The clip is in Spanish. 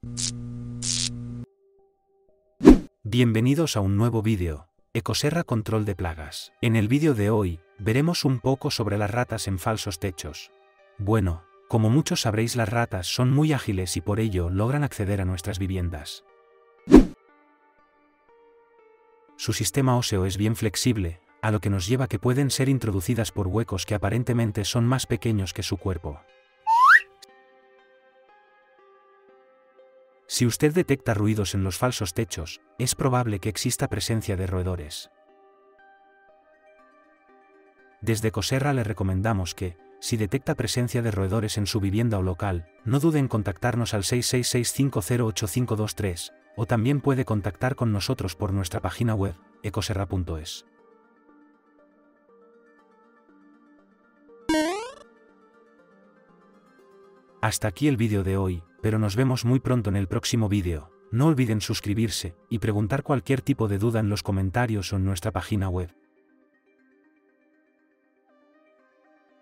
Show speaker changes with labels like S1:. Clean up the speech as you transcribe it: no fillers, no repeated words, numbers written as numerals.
S1: Bienvenidos a un nuevo vídeo, Ecoserra Control de Plagas. En el vídeo de hoy, veremos un poco sobre las ratas en falsos techos. Bueno, como muchos sabréis, las ratas son muy ágiles y por ello logran acceder a nuestras viviendas. Su sistema óseo es bien flexible, a lo que nos lleva a que pueden ser introducidas por huecos que aparentemente son más pequeños que su cuerpo. Si usted detecta ruidos en los falsos techos, es probable que exista presencia de roedores. Desde Ecoserra le recomendamos que, si detecta presencia de roedores en su vivienda o local, no dude en contactarnos al 666-508523, o también puede contactar con nosotros por nuestra página web, ecoserra.es. Hasta aquí el vídeo de hoy, pero nos vemos muy pronto en el próximo vídeo. No olviden suscribirse y preguntar cualquier tipo de duda en los comentarios o en nuestra página web.